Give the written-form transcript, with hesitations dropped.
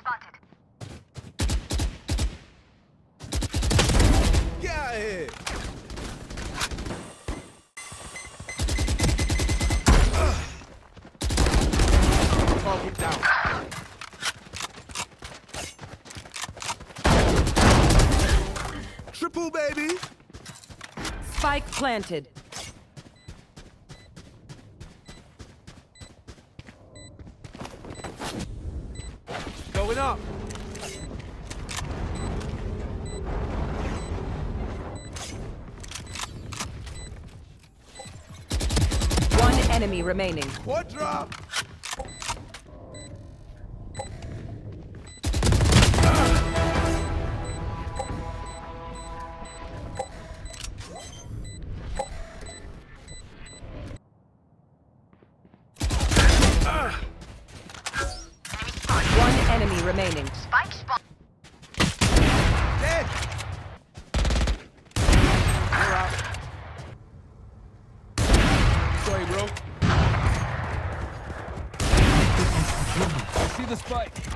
Get out of here! Target down. Triple, baby! Spike planted. Going up. One enemy remaining. What drop? One enemy remaining. Spike spot. Dead! You're out. Sorry, bro. I see the spike.